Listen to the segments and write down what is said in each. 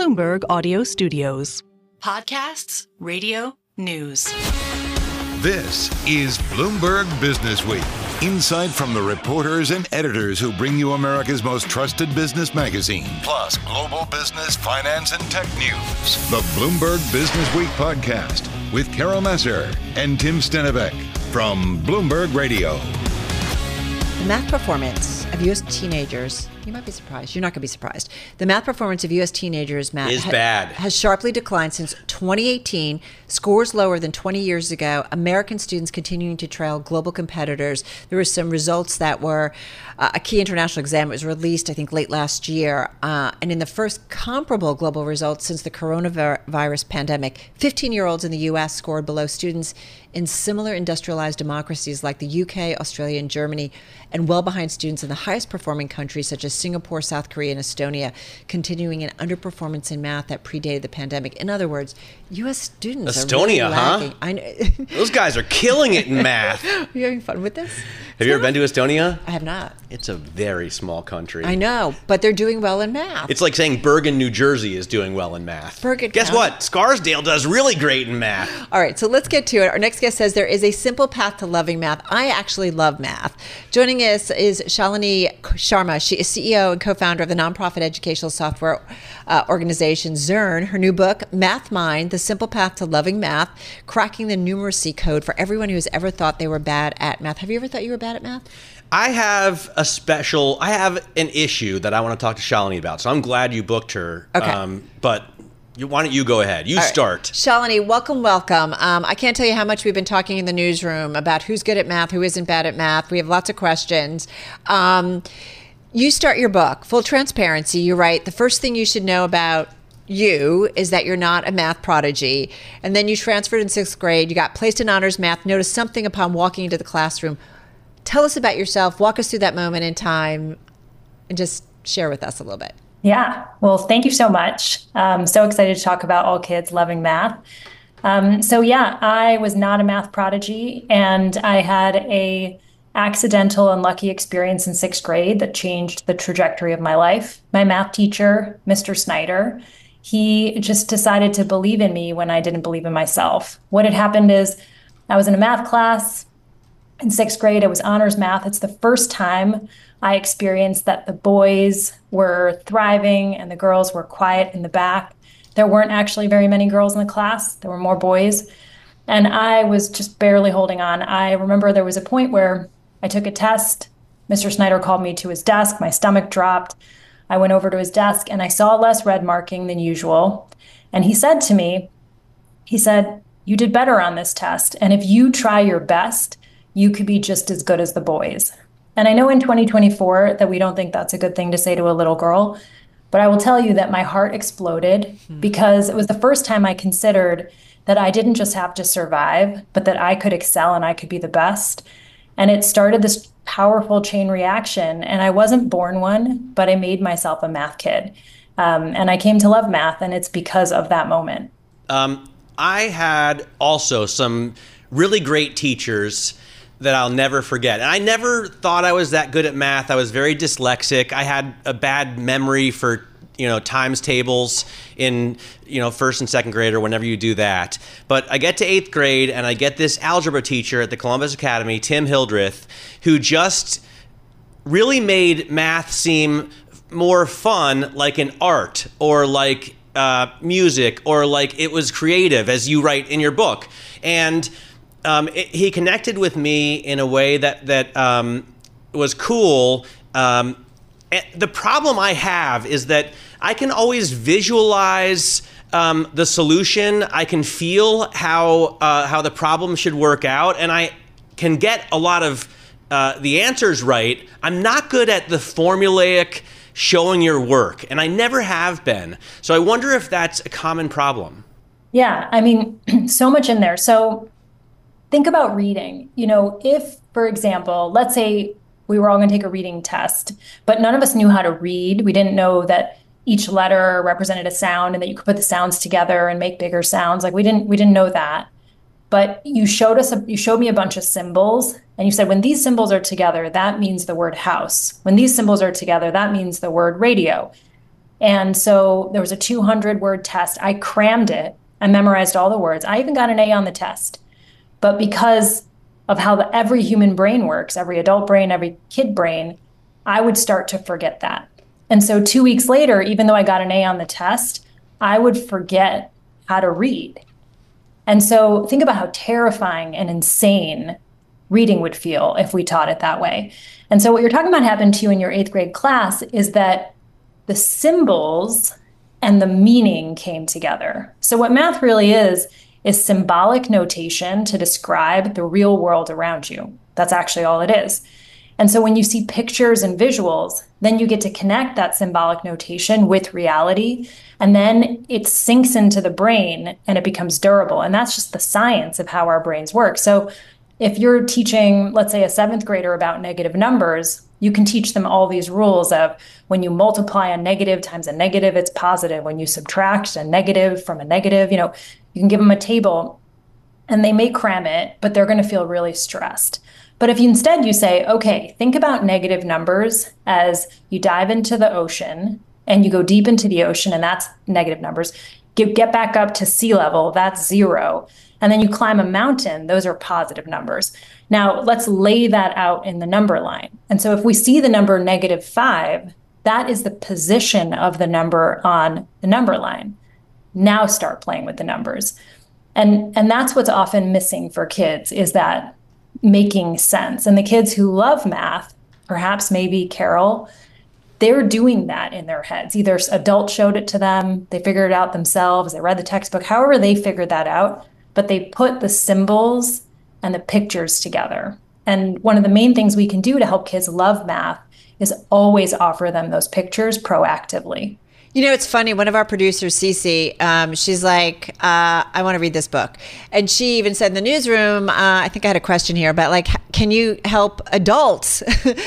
Bloomberg Audio Studios. Podcasts, radio, news. This is Bloomberg Businessweek. Insight from the reporters and editors who bring you America's most trusted business magazine, plus global business, finance, and tech news. The Bloomberg Businessweek podcast with Carol Massar and Tim Stenovec from Bloomberg Radio. The math performance of U.S. teenagers, you might be surprised. You're not going to be surprised. The math performance of U.S. teenagers, Matt, is bad. Has sharply declined since 2018. Scores lower than 20 years ago. American students continuing to trail global competitors. There were some results that were a key international exam. It was released, I think, late last year. And in the first comparable global results since the coronavirus pandemic, 15-year-olds in the U.S. scored below students in similar industrialized democracies like the UK, Australia, and Germany, and well behind students in the highest performing countries such as Singapore, South Korea, and Estonia, continuing an underperformance in math that predated the pandemic. In other words, U.S. students are really lagging. I know. Those guys are killing it in math. Are you having fun with this? Have you ever been to Estonia? I have not. It's a very small country. I know, but they're doing well in math. It's like saying Bergen, New Jersey is doing well in math. Bergen Guess County. what? Scarsdale does really great in math. All right, so let's get to it. Our next guest says there is a simple path to loving math. I actually love math. Joining us is Shalinee Sharma. She is CEO and co-founder of the nonprofit educational software organization Zearn. Her new book, Math Mind, The Simple Path to Loving Math, Cracking the Numeracy Code for Everyone Who Has Ever Thought They Were Bad at Math. Have you ever thought you were bad at math? I have an issue that I want to talk to Shalinee about, so I'm glad you booked her. Okay. But why don't you go ahead? You start. Shalinee, welcome. I can't tell you how much we've been talking in the newsroom about who's good at math, who isn't bad at math. We have lots of questions. You start your book, full transparency. You write, the first thing you should know about you is that you're not a math prodigy. And then you transferred in sixth grade. You got placed in honors math, noticed something upon walking into the classroom. Tell us about yourself. Walk us through that moment in time and just share with us a little bit. Yeah. Well, thank you so much. I'm so excited to talk about all kids loving math. I was not a math prodigy, and I had a accidental and lucky experience in sixth grade that changed the trajectory of my life. My math teacher, Mr. Snyder, he just decided to believe in me when I didn't believe in myself. What had happened is I was in a math class in sixth grade. It was honors math. It's the first time I experienced that the boys were thriving and the girls were quiet in the back. There weren't actually very many girls in the class. There were more boys. And I was just barely holding on. I remember there was a point where I took a test. Mr. Snyder called me to his desk. My stomach dropped. I went over to his desk and I saw less red marking than usual. And he said to me, you did better on this test. And if you try your best, you could be just as good as the boys. And I know in 2024 that we don't think that's a good thing to say to a little girl, but I will tell you that my heart exploded because it was the first time I considered that I didn't just have to survive, but that I could excel and I could be the best. And it started this powerful chain reaction. And I wasn't born one, but I made myself a math kid. And I came to love math, and it's because of that moment. I had also some really great teachers that I'll never forget. And I never thought I was that good at math. I was very dyslexic. I had a bad memory for, times tables in, first and second grade or whenever you do that. But I get to eighth grade and I get this algebra teacher at the Columbus Academy, Tim Hildreth, who just really made math seem more fun, like an art or like music or like it was creative, as you write in your book. And he connected with me in a way that was cool. The problem I have is that I can always visualize the solution. I can feel how the problem should work out, and I can get a lot of the answers right. I'm not good at the formulaic showing your work, and I never have been. So I wonder if that's a common problem. Yeah, I mean, so much in there. So think about reading. If, for example, let's say we were all going to take a reading test, but none of us knew how to read. We didn't know that each letter represented a sound and that you could put the sounds together and make bigger sounds. Like we didn't know that. But you showed me a bunch of symbols, and you said, when these symbols are together, that means the word house. When these symbols are together, that means the word radio. And so there was a 200-word test. I crammed it. I memorized all the words. I even got an A on the test. But because of how every human brain works, every adult brain, every kid brain, I would start to forget that. And so 2 weeks later, even though I got an A on the test, I would forget how to read. And so think about how terrifying and insane reading would feel if we taught it that way. And so what you're talking about happened to you in your 8th grade class is that the symbols and the meaning came together. So what math really is symbolic notation to describe the real world around you. That's actually all it is. And so when you see pictures and visuals, then you get to connect that symbolic notation with reality, and then it sinks into the brain and it becomes durable. And that's just the science of how our brains work. So if you're teaching, let's say, a 7th grader about negative numbers, you can teach them all these rules of when you multiply a negative times a negative, it's positive. When you subtract a negative from a negative, you can give them a table and they may cram it, but they're going to feel really stressed. But if instead you say, okay, think about negative numbers as you dive into the ocean and you go deep into the ocean, and that's negative numbers. Get back up to sea level, that's 0. And then you climb a mountain, those are positive numbers. Now, let's lay that out in the number line. And so if we see the number -5, that is the position of the number on the number line. Now start playing with the numbers. And that's what's often missing for kids, is that making sense. And the kids who love math, perhaps maybe Carol, they're doing that in their heads. Either adults showed it to them, they figured it out themselves, they read the textbook, however they figured that out, but they put the symbols and the pictures together. And one of the main things we can do to help kids love math is always offer them those pictures proactively. It's funny. One of our producers, Cece, she's like, I want to read this book. And she even said in the newsroom, I think I had a question here about can you help adults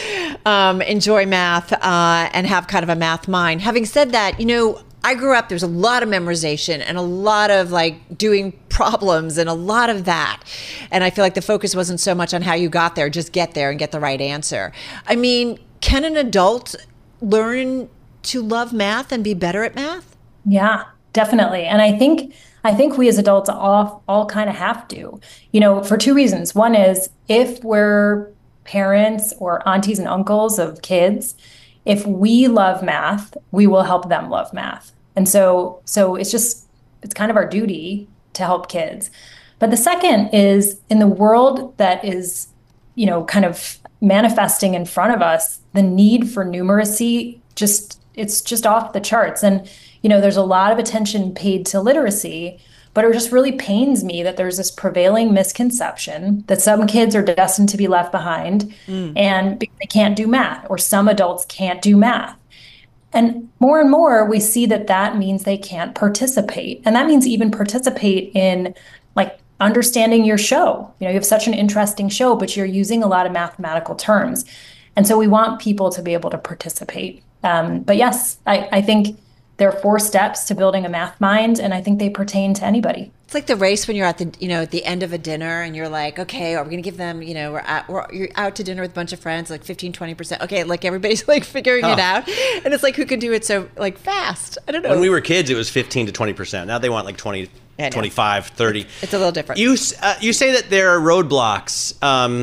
enjoy math and have kind of a math mind? Having said that, I grew up, there's a lot of memorization and a lot of doing problems and a lot of that. And I feel like the focus wasn't so much on how you got there, just get there and get the right answer. I mean, can an adult learn to love math and be better at math? Yeah, definitely. And I think we as adults all kind of have to, for 2 reasons. One is if we're parents or aunties and uncles of kids, if we love math, we will help them love math. And so it's kind of our duty to help kids. But the second is, in the world that is, kind of manifesting in front of us, the need for numeracy it's just off the charts. And, there's a lot of attention paid to literacy, but it just really pains me that there's this prevailing misconception that some kids are destined to be left behind and they can't do math, or some adults can't do math. And more, we see that means they can't participate. And that means even participate in understanding your show. You have such an interesting show, but you're using a lot of mathematical terms. And so we want people to be able to participate. But yes, I think there are 4 steps to building a math mind, and I think they pertain to anybody. It's like the race when you're at the, at the end of a dinner and you're like, okay, are we going to give them, you're out to dinner with a bunch of friends, 15, 20%. Okay. Everybody's figuring it out. And it's who can do it so fast? I don't know. When we were kids, it was 15 to 20%. Now they want 20, 25, 30. It's a little different. You say that there are roadblocks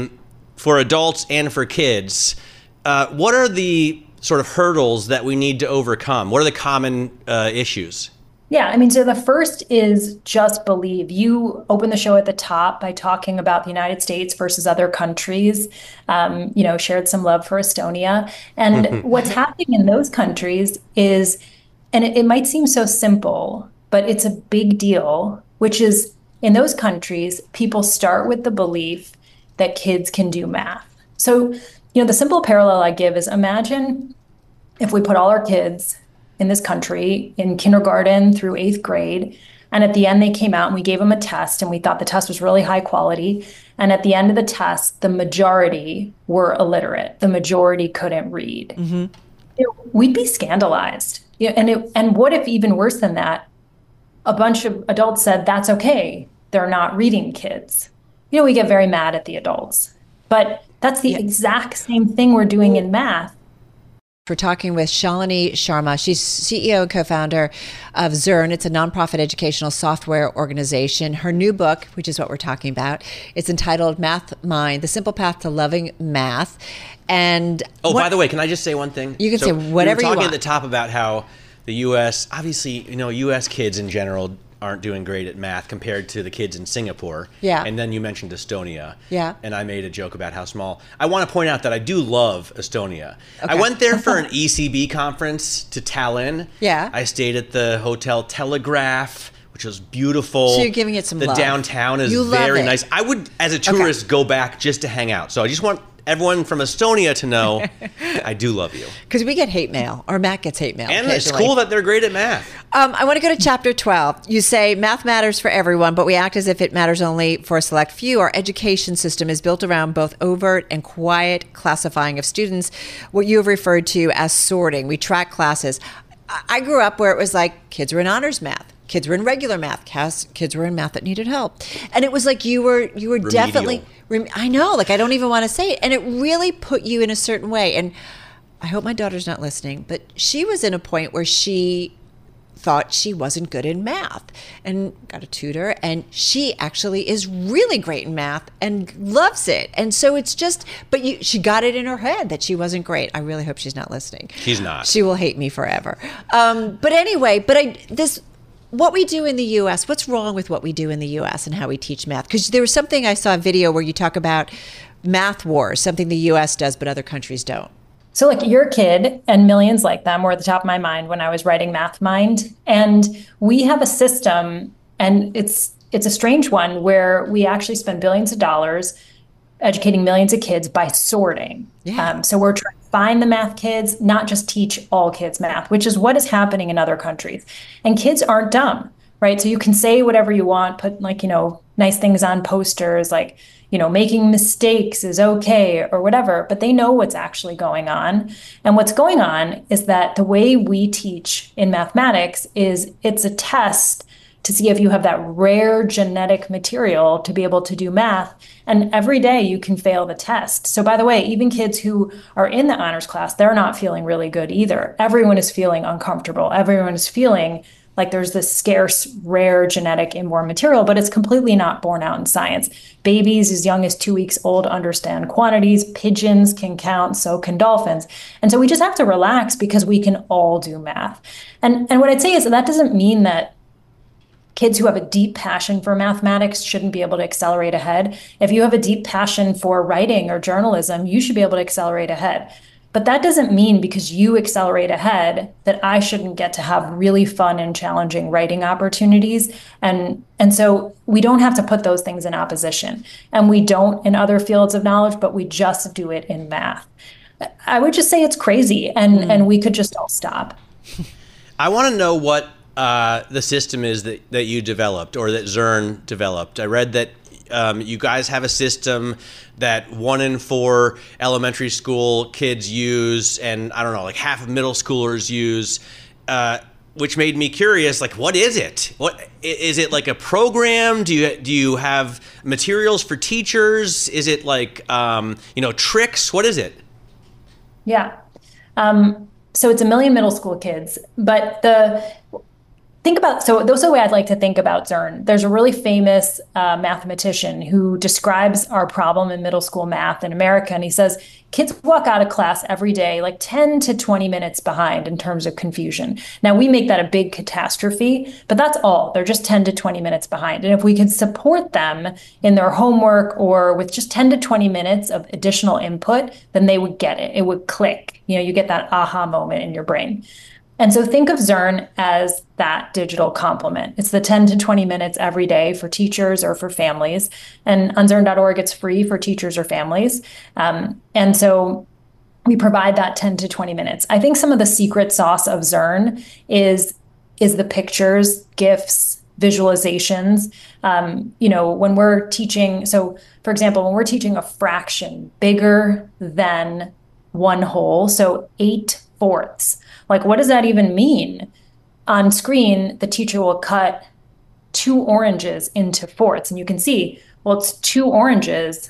for adults and for kids. What are the sort of hurdles that we need to overcome? What are the common issues? Yeah, so the first is just believe. You opened the show at the top by talking about the United States versus other countries, shared some love for Estonia. And what's happening in those countries is, and it might seem so simple, but it's a big deal, which is in those countries, people start with the belief that kids can do math. So, the simple parallel I give is, imagine if we put all our kids in this country in kindergarten through 8th grade, and at the end they came out and we gave them a test and we thought the test was really high quality. And at the end of the test, the majority were illiterate. The majority couldn't read. We'd be scandalized. And what if, even worse than that, a bunch of adults said, that's okay, they're not reading kids. We get very mad at the adults. But that's the exact same thing we're doing in math. We're talking with Shalinee Sharma. She's CEO and co-founder of Zearn. It's a nonprofit educational software organization. Her new book, which is what we're talking about, it's entitled Math Mind, The Simple Path to Loving Math. And by the way, can I just say one thing? You can say whatever you want. We were talking at the top about how the U.S., obviously, U.S. kids in general aren't doing great at math compared to the kids in Singapore. Yeah. And then you mentioned Estonia. Yeah. And I made a joke about how small. I want to point out that I do love Estonia. Okay. I went there for an ECB conference to Tallinn. Yeah. I stayed at the Hotel Telegraph, which was beautiful. So you're giving it some love. The downtown is very nice. I would, as a tourist, go back just to hang out. So I just want everyone from Estonia to know I do love you. Because we get hate mail, or Matt gets hate mail. And it's cool that they're great at math. I want to go to chapter 12. You say math matters for everyone, but we act as if it matters only for a select few. Our education system is built around both overt and quiet classifying of students, what you have referred to as sorting. We track classes. I grew up where it was like kids were in honors math. Kids were in regular math. Kids were in math that needed help. And it was like you were definitely, I know, like I don't even want to say it. And it really put you in a certain way. And I hope my daughter's not listening, but she was in a point where she thought she wasn't good in math and got a tutor. And she actually is really great in math and loves it. And so it's just, she got it in her head that she wasn't great. I really hope she's not listening. She's not. She will hate me forever. What we do in the U.S., what's wrong with what we do in the U.S. and how we teach math? Because there was something, I saw a video where you talk about math wars, something the U.S. does but other countries don't. So like your kid and millions like them were at the top of my mind when I was writing Math Mind. And we have a system, and it's a strange one, where we actually spend billions of dollars educating millions of kids by sorting. Yeah. So we're trying to find the math kids, not just teach all kids math, which is what is happening in other countries. And kids aren't dumb, right? So you can say whatever you want, put nice things on posters, like, making mistakes is okay or whatever, but they know what's actually going on. And what's going on is that the way we teach in mathematics is it's a test to see if you have that rare genetic material to be able to do math. And every day you can fail the test. So by the way, even kids who are in the honors class, they're not feeling really good either. Everyone is feeling uncomfortable. Everyone is feeling like there's this scarce, rare genetic inborn material, but it's completely not borne out in science. Babies as young as 2 weeks old understand quantities. Pigeons can count, so can dolphins. And so we just have to relax because we can all do math. And what I'd say is that doesn't mean that kids who have a deep passion for mathematics shouldn't be able to accelerate ahead. If you have a deep passion for writing or journalism, you should be able to accelerate ahead. But that doesn't mean because you accelerate ahead that I shouldn't get to have really fun and challenging writing opportunities. And so we don't have to put those things in opposition. And we don't in other fields of knowledge, but we just do it in math. I would just say it's crazy, and we could just all stop. I want to know what the system is that you developed or that Zearn developed. I read that you guys have a system that 1 in 4 elementary school kids use, and I don't know, like half of middle schoolers use, which made me curious. Like, what is it? What is it, like a program? Do you have materials for teachers? Is it like tricks? What is it? Yeah. So it's 1 million middle school kids, but that's the way I'd like to think about Zearn. There's a really famous mathematician who describes our problem in middle school math in America. And he says, kids walk out of class every day like 10 to 20 minutes behind in terms of confusion. Now, we make that a big catastrophe, but that's all. They're just 10 to 20 minutes behind. And if we could support them in their homework or with just 10 to 20 minutes of additional input, then they would get it. It would click. You get that aha moment in your brain. And so think of Zearn as that digital complement. It's the 10 to 20 minutes every day for teachers or for families. And on Zearn.org, it's free for teachers or families. And so we provide that 10 to 20 minutes. I think some of the secret sauce of Zearn is the pictures, GIFs, visualizations. When we're teaching, so for example, when we're teaching a fraction bigger than 1 whole, so 8/4, like, what does that even mean? On screen, the teacher will cut 2 oranges into fourths. And you can see, well, it's 2 oranges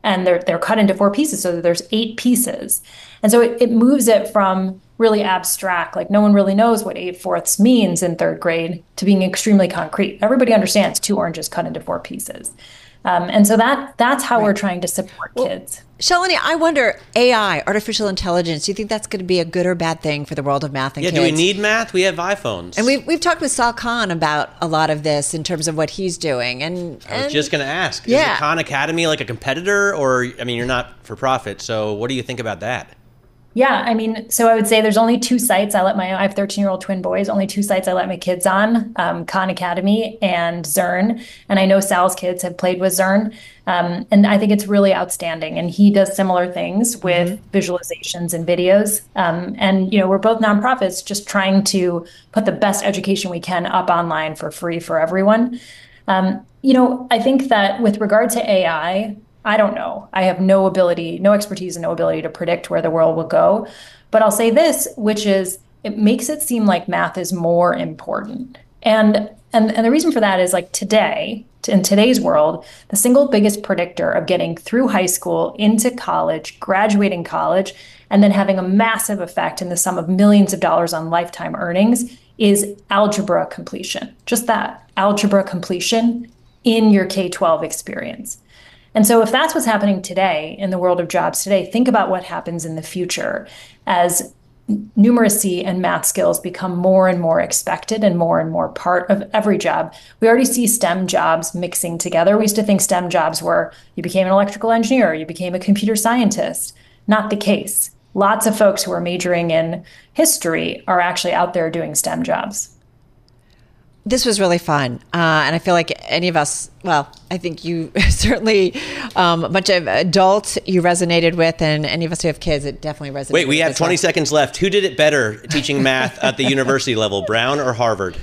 and they're cut into 4 pieces, so that there's 8 pieces. And so it moves it from really abstract, like no one really knows what 8/4 means in 3rd grade, to being extremely concrete. Everybody understands 2 oranges cut into 4 pieces. And so that's how we're trying to support kids. Shalinee, I wonder, AI, artificial intelligence, do you think that's going to be a good or bad thing for the world of math and kids? Do we need math? We have iPhones. And we've talked with Sal Khan about a lot of this in terms of what he's doing. And I was just going to ask, is Yeah. the Khan Academy like a competitor? Or, I mean, you're not for profit, so what do you think about that? Yeah, I mean, so I would say there's only 2 sites I have 13-year-old twin boys, only 2 sites I let my kids on, Khan Academy and Zearn. And I know Sal's kids have played with Zearn. And I think it's really outstanding. And he does similar things with visualizations and videos. And, we're both nonprofits just trying to put the best education we can up online for free for everyone. I think that with regard to AI, I don't know. I have no expertise and no ability to predict where the world will go. But I'll say this, which is it makes it seem like math is more important. And the reason for that is like in today's world, the single biggest predictor of getting through high school, into college, graduating college, and then having a massive effect in the sum of millions of dollars on lifetime earnings is algebra completion. Just that, algebra completion in your K-12 experience. And so if that's what's happening today in the world of jobs today, think about what happens in the future as numeracy and math skills become more and more expected and more part of every job. We already see STEM jobs mixing together. We used to think STEM jobs were you became an electrical engineer, you became a computer scientist. Not the case. Lots of folks who are majoring in history are actually out there doing STEM jobs. This was really fun. And I feel like any of us, well, I think you certainly, a bunch of adults you resonated with, and any of us who have kids, it definitely resonated with. Wait, we have 20 seconds left. Who did it better teaching math at the university level, Brown or Harvard?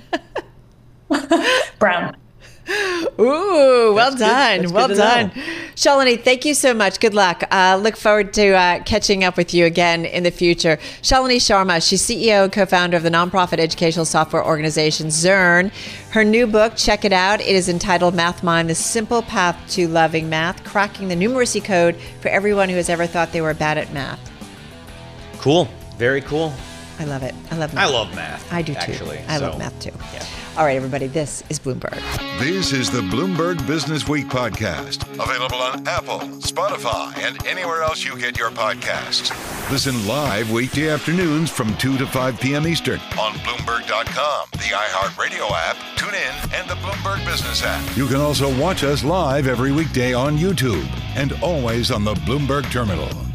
Brown. Ooh, well done. Well good to done. know. Shalinee, thank you so much. Good luck. Look forward to catching up with you again in the future. Shalinee Sharma, she's CEO and co-founder of the nonprofit educational software organization Zearn. Her new book, check it out. It is entitled Math Mind, The Simple Path to Loving Math, Cracking the Numeracy Code for Everyone Who Has Ever Thought They Were Bad at Math. Cool. Very cool. I love it. I love math. I love math. I do too. Actually, I love math too. Yeah. All right, everybody, this is Bloomberg. This is the Bloomberg Businessweek podcast, available on Apple, Spotify, and anywhere else you get your podcasts. Listen live weekday afternoons from 2 to 5 p.m. Eastern on Bloomberg.com, the iHeartRadio app, TuneIn, and the Bloomberg Business app. You can also watch us live every weekday on YouTube and always on the Bloomberg Terminal.